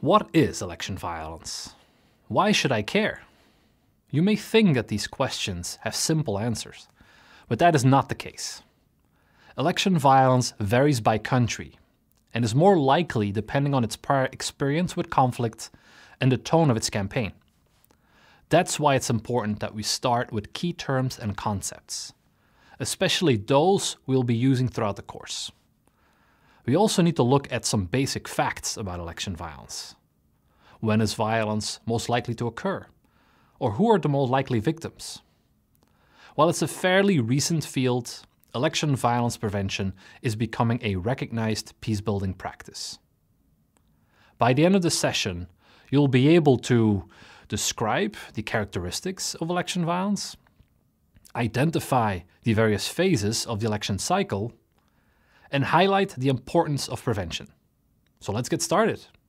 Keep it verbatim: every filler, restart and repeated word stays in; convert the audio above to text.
What is election violence? Why should I care? You may think that these questions have simple answers, but that is not the case. Election violence varies by country and is more likely depending on its prior experience with conflict and the tone of its campaign. That's why it's important that we start with key terms and concepts, especially those we'll be using throughout the course. We also need to look at some basic facts about election violence. When is violence most likely to occur? Or who are the most likely victims? While it's a fairly recent field, election violence prevention is becoming a recognized peace-building practice. By the end of the session, you'll be able to describe the characteristics of election violence, identify the various phases of the election cycle, and highlight the importance of prevention. So let's get started.